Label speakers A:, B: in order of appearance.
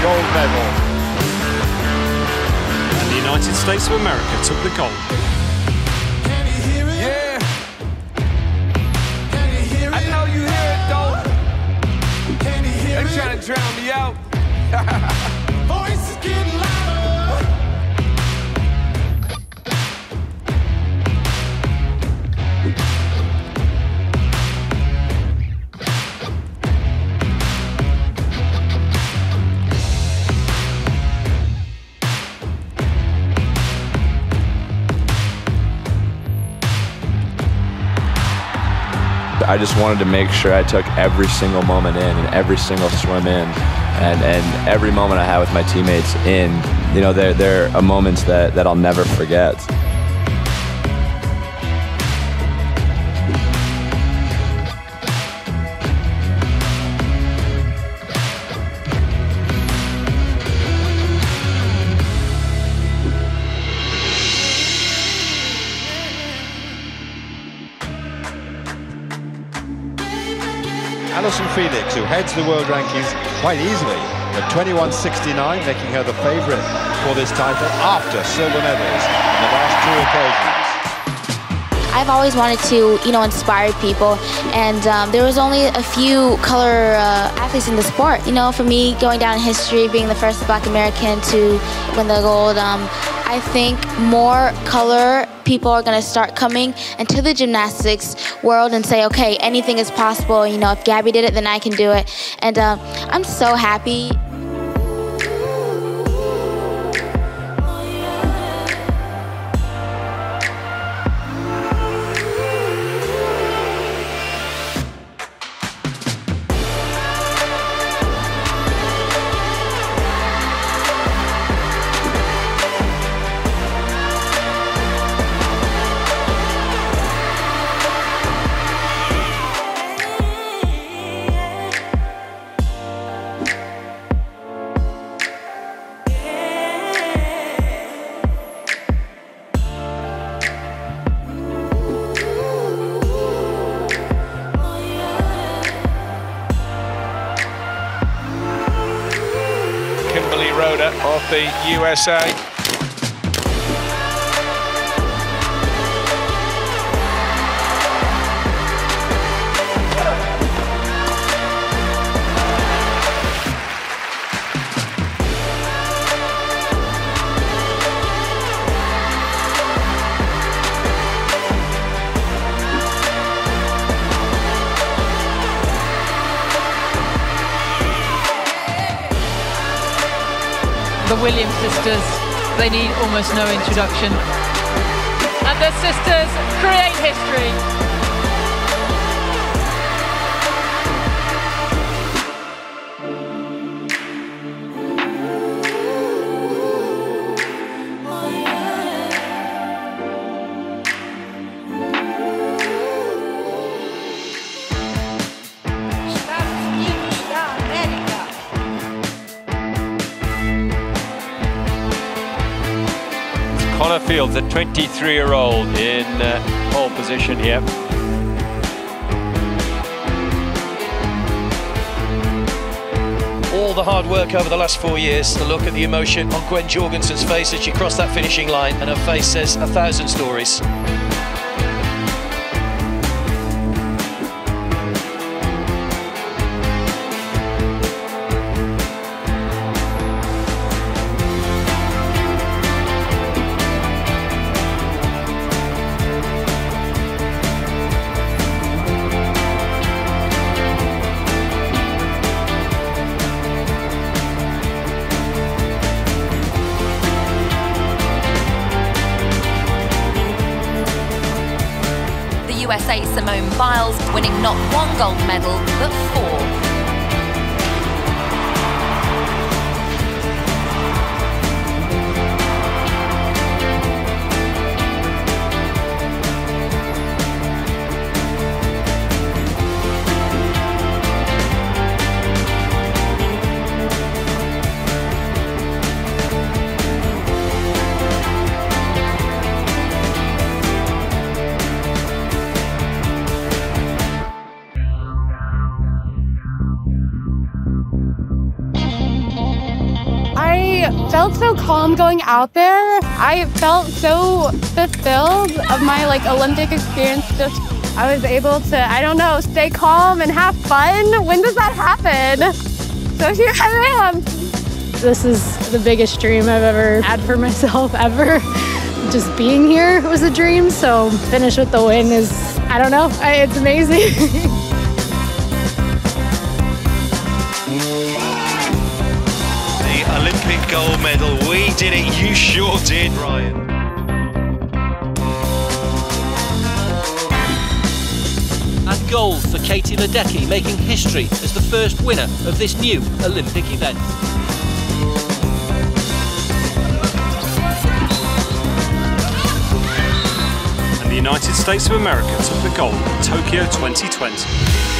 A: gold medal.
B: And the United States of America took the gold.
C: Yeah. I know you hear it though. They're trying to drown me out. Voices getting louder.
D: I just wanted to make sure I took every single moment in and every single swim in and every moment I had with my teammates in. You know, they're moments that I'll never forget.
A: Allyson Felix, who heads the world rankings quite easily at 21.69, making her the favourite for this title after silver medals on the last two occasions.
E: I've always wanted to, inspire people, and there was only a few color athletes in the sport. For me, going down in history, being the first Black American to win the gold, I think more color people are going to start coming into the gymnastics world and say, okay, anything is possible. If Gabby did it, then I can do it. And I'm so happy.
C: Of the USA.
F: The Williams sisters, they need almost no introduction. And the sisters create history.
G: Fields, a 23-year-old in pole position here.
H: All the hard work over the last 4 years, the look at the emotion on Gwen Jorgensen's face as she crossed that finishing line, and her face says 1,000 stories.
I: USA Simone Byles winning not 1 gold medal, but 4.
J: felt so calm going out there. I felt so fulfilled of my Olympic experience. I was able to, I don't know, stay calm and have fun. When does that happen? So here I am.
K: This is the biggest dream I've ever had for myself ever. Just being here was a dream, so finish with the win is, I don't know, it's amazing.
H: Olympic gold medal. We did it. You sure did, Ryan.
L: And gold for Katie Ledecky, making history as the first winner of this new Olympic event.
B: And the United States of America took the gold in Tokyo 2020.